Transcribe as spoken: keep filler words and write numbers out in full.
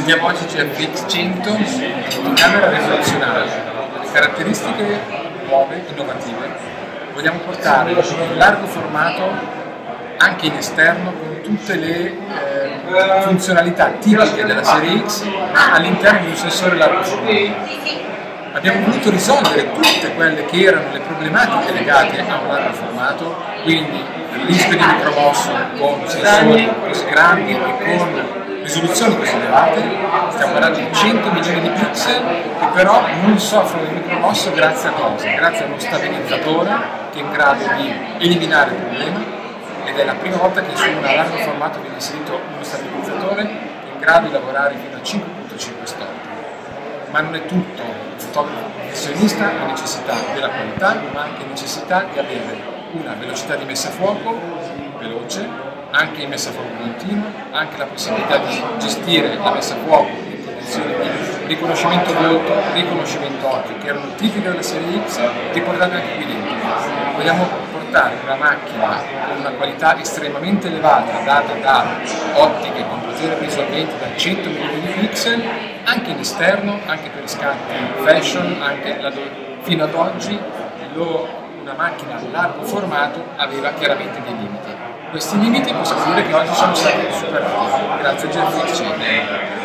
Presentiamo oggi G F X cento, una camera rivoluzionaria, delle caratteristiche nuove, innovative. Vogliamo portare in largo formato anche in esterno con tutte le eh, funzionalità tipiche della serie X, ma all'interno di un sensore largo formato. Abbiamo voluto risolvere tutte quelle che erano le problematiche legate a un largo formato, quindi l'ISP di micromosso con sensori così grandi e con risoluzioni così elevate. Stiamo parlando di cento milioni di pixel che però non soffrono di micromosso grazie a cosa? Grazie a uno stabilizzatore che è in grado di eliminare il problema, ed è la prima volta che su un largo formato viene inserito uno stabilizzatore che è in grado di lavorare fino a cinque virgola cinque stop. Ma non è tutto, il fotografo professionista ha necessità della qualità, ma anche necessità di avere una velocità di messa a fuoco veloce, anche in messa a fuoco continua, anche la possibilità di gestire la messa a fuoco in condizioni di riconoscimento volto, riconoscimento occhio, che erano tipiche della serie X, riportate anche qui dentro. Vogliamo portare una macchina con una qualità estremamente elevata, data da ottiche con potere risolvente da cento milioni di pixel, anche in esterno, anche per scatti fashion, anche la, fino ad oggi lo, una macchina a largo formato aveva chiaramente dei limiti. Questi limiti possiamo dire che oggi sono stati superati grazie a G F X cento.